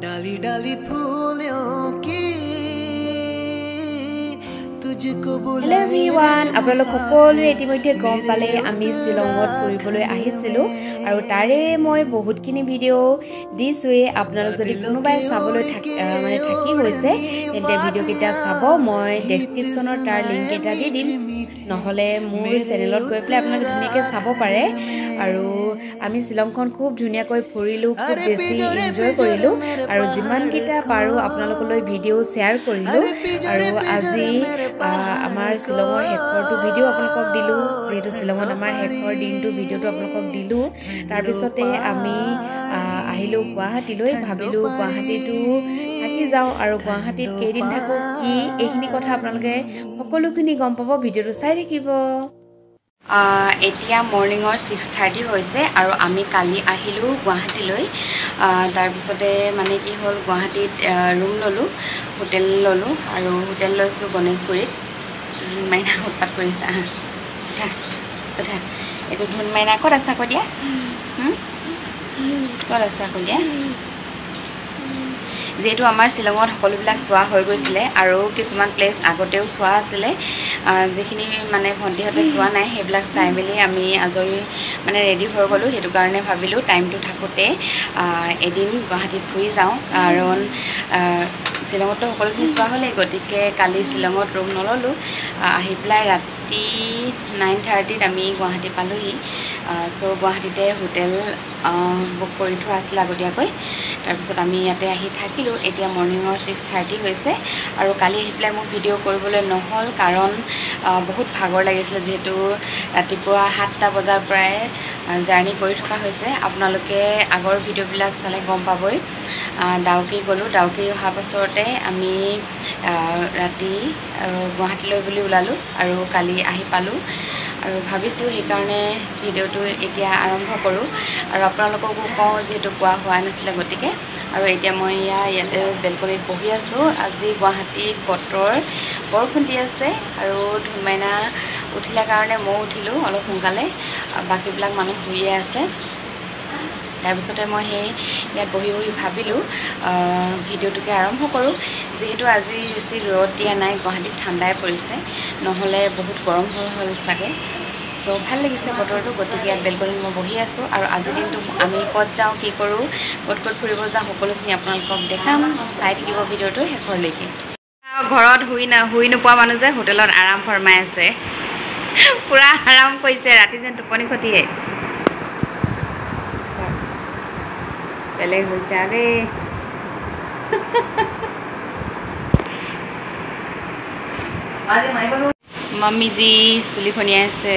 डाली डाली फूलों की Hello everyone, আপোনালোক সকলোৱে ইতিমধ্যে গম পালে আমি শিলঙত ফুৰিবলৈ আহিছিলো আৰু তাৰে মই বহুতখিনি ভিডিও দিছোৱে আপোনালোক যদি কোনোবাই চাবলৈ থাকি হৈছে তেন্তে ভিডিও কেইটা চাব মই ডেসক্ৰিপচনত তাৰ লিংক এটা দি দিম নহলে মোৰ চেনেলত গৈ পেলাই আপোনালোকে ধুনীয়াকৈ চাব পাৰে আৰু আমি শিলংখন খুব ধুনীয়াকৈ ফুৰিলো খুব বেছি এনজয় কৰিলো আৰু যিমান কিটা পাৰো আপোনালোকলৈ ভিডিও শেয়াৰ কৰিলো আৰু আজি আমাৰ শিলঙৰ হেকৰটো ভিডিও আপোনালোকক দিলো যেহেতু শিলঙত আমাৰ হেকৰ দিনটো ভিডিওটো আপোনালোকক দিলো তাৰ পিছতে আমি আহিলো গুৱাহাটীলৈ ভাবিলো গুৱাহাটীটো থাকি যাও আৰু গুৱাহাটীত কেইদিন থাকো কি এইখিনি কথা আপোনালোকে সকলোখিনি গম পাব ভিডিওটো চাই থাকিব এতিয়া মৰ্নিংৰ 6:30 হৈছে আৰু আমি কালি আহিলো গুৱাহাটীলৈ তাৰ পিছতে মানে কি হ'ল গুৱাহাটীত ৰুম ললো হোটেল ললো আৰু হোটেল লৈছো গণেশগুৰিত মাইনা উৎপাত কৰিছা উঠা উঠা এইটো ধুন মাইনা ক'ত আছা কৈ দিয়া ক'ত আছা কৈ দিয়া যেহেতু আমাৰ শিলঙত সকলোবিলাক চোৱা হৈ গৈছিলে আৰু কিছুমান প্লেচ আগতেও চোৱা আছিলে যেখিনি মানে ভণ্টিহঁতে চোৱা নাই সেইবিলাক চাই মেলি আমি আজৰি মানে ৰেডি হৈ গ'লো সেইটো কাৰণে ভাবিলোঁ টাইমটো থাকোঁতে এদিন গুৱাহাটীত ফুৰি যাওঁ কাৰণ শিলঙতো সকলোখিনি চোৱা হ'লে গতিকে কালি শিলঙত ৰুম নল'লোঁ আহি পেলাই ৰাতি 9:30ত আমি গুৱাহাটী পালোহি চ' গুৱাহাটীতে হোটেল বুক কৰি থোৱা আছিলে আগতীয়াকৈ তাৰপিছত আমি ইয়াতে আহি থাকিলোঁ এতিয়া মৰ্নিংৰ 6:30 হৈছে আৰু কালি আহি পেলাই মোক ভিডিঅ' কৰিবলৈ নহ'ল কাৰণ বহুত ভাগৰ লাগিছিলে যিহেতু ৰাতিপুৱা 7টা বজাৰ পৰাই জাৰ্ণি কৰি থকা হৈছে আপোনালোকে আগৰ ভিডিঅ'বিলাক চালে গম পাবই ডাউকি গ'লোঁ ডাউকি অহাৰ পাছতে আমি ৰাতি গুৱাহাটীলৈ বুলি ওলালোঁ আৰু কালি আহি পালোঁ আৰু ভাবিছোঁ সেইকাৰণে ভিডিঅ'টো এতিয়া আৰম্ভ কৰোঁ আৰু আপোনালোককো কওঁ যিহেতু কোৱা হোৱা নাছিলে গতিকে আৰু এতিয়া মই ইয়াতে বেলকনিত বহি আছোঁ আজি গুৱাহাটীত বতৰ বৰষুণ দি আছে আৰু ধুনমাইনা উঠিলা কাৰণে মই উঠিলোঁ অলপ সোনকালে বাকীবিলাক মানুহ শুইয়ে আছে তাৰপিছতে মই সেই ইয়াত বহি বহি ভাবিলোঁ ভিডিঅ'টোকে আৰম্ভ কৰোঁ যিহেতু আজি বেছি ৰ'দ দিয়া নাই গুৱাহাটীত ঠাণ্ডাই পৰিছে নহ'লে বহুত গৰম হ'ল চাগে চ' ভাল লাগিছে বতৰটো গতিকে ইয়াত বেলকনিত মই বহি আছোঁ আৰু আজিৰ দিনটো আমি ক'ত যাওঁ কি কৰোঁ ক'ত ফুৰিব যাওঁ সকলোখিনি আপোনালোকক দেখাম চাই থাকিব ভিডিঅ'টো শেষলৈকে ঘৰত শুই নোপোৱা মানুহ যে হোটেলত আৰাম ফৰমাই আছে পূৰা আৰাম কৰিছে ৰাতি যেন টোপনি খতিয়ে বেলেগ হৈছে আৰে मम्मी जी चुली खनियाई আছে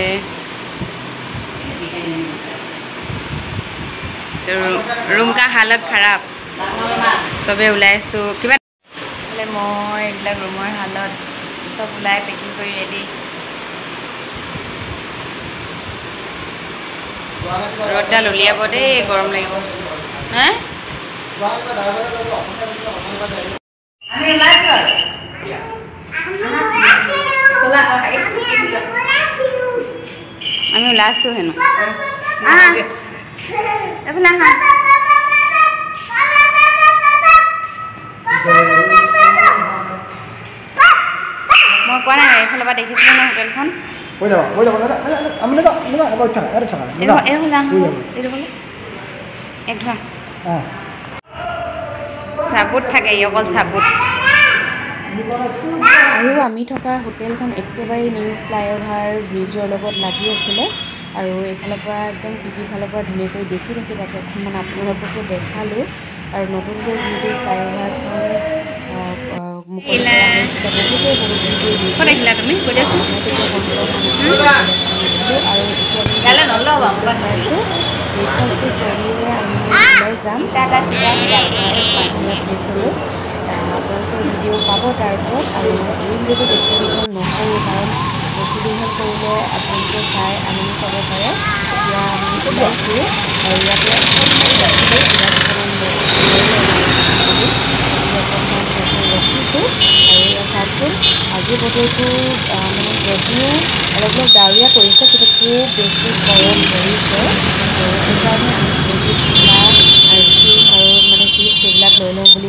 रूम का हालत खराब सबे ওলাইছো কিবা মই এইবিলাক ৰুমৰ হালত সব ওলাই পেকিং কৰি ৰেডি ৰ'দডাল উলিয়াব দেই গৰম লাগিব হা আমি ওলাইছো আমি ওলাইছো হেনো এইফালে আহা মই কোৱা নাই এইফালৰ পৰা দেখিছিলোঁ ন হোটেলখন এক ধোৱা চাবুত থাকে অকল চাবুত আৰু আমি থকা হোটেলখন একেবাৰে নিউ ফ্লাইঅভাৰ ব্ৰিজৰ লগত লাগি আছিলে আৰু এইফালৰ পৰা একদম ফালৰ পৰা ধুনীয়াকৈ দেখি থাকি তাতে অকণমান আপোনালোককো দেখালোঁ আৰু নতুনকৈ যিটো ফ্লাইঅভাৰখন মুকলি কৰা হৈছিলে বহুতে বহুত ভিডিঅ' দিছিলে তুমি কৈ দিয়াচোন আৰু এতিয়া পাইছোঁ ব্ৰেকফাষ্টটো কৰিয়ে আমি ওলাই যাম প্লেচলৈ আপোনালোকে ভিডিঅ' পাব তাৰ ওপৰত আৰু এই ভিডিঅ'টো বেছি দীঘল নকৰোঁ কাৰণ বেছি দীঘল কৰিলে আপোনালোকে চাই আমনি পাব পাৰে এতিয়া আমি ওলাইছোঁ আৰু ইয়াতে ৰখিছোঁ আৰু ইয়াত চাওকচোন আজি বতৰটো মানে যদিও অলপ ডাৱৰীয়া কৰিছে কিন্তু খুব বেছি গৰম পৰিছে আৰু সেইকাৰণে আমি বহুত ঠাণ্ডা আইচক্ৰীম আৰু মানে চিপছ এইবিলাক লৈ লওঁ বুলি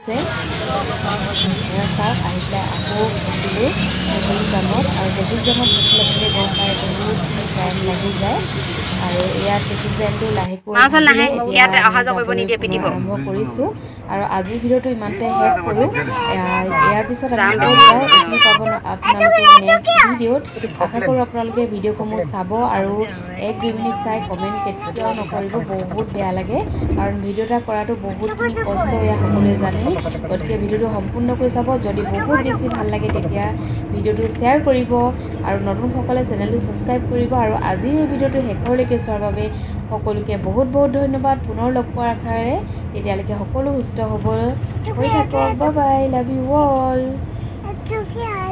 গৈছে চাওক আহি পেলাই আকৌ গৈছিলোঁ ট্ৰেফিক জামত আৰু ট্ৰেফিক জামত ফচিলে বুলি গম পাই বহুত টাইম লাগি যায় আৰু ইয়াৰ ট্ৰেফিক জামটো লাহেকৈ এতিয়া আৰম্ভ কৰিছোঁ আৰু আজিৰ ভিডিঅ'টো ইমানতে শেষ কৰোঁ ইয়াৰ পিছত আমি যাওঁ এইখিনি পাব আপোনালোকে নেক্সট ভিডিঅ'ত আশা কৰোঁ আপোনালোকে ভিডিঅ'সমূহ চাব আৰু 1-2 মিনিট চাই কমেণ্ট কেতিয়াও নকৰিব বহুত বেয়া লাগে কাৰণ ভিডিঅ' এটা কৰাটো বহুতখিনি কষ্ট এয়া সকলোৱে জানেই গতিকে ভিডিঅ'টো সম্পূৰ্ণকৈ চাব যদি বহুত বেছি ভাল লাগে তেতিয়া ভিডিঅ'টো শ্বেয়াৰ কৰিব আৰু নতুনসকলে চেনেলটো ছাবস্ক্ৰাইব কৰিব আৰু আজিৰ এই ভিডিঅ'টো শেষলৈকে চোৱাৰ বাবে সকলোকে বহুত বহুত ধন্যবাদ পুনৰ লগ পোৱাৰ আশাৰে তেতিয়ালৈকে সকলো সুস্থ হ'ব হৈ থাকক bye bye love you all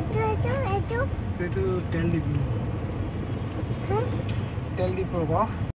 তেল দিব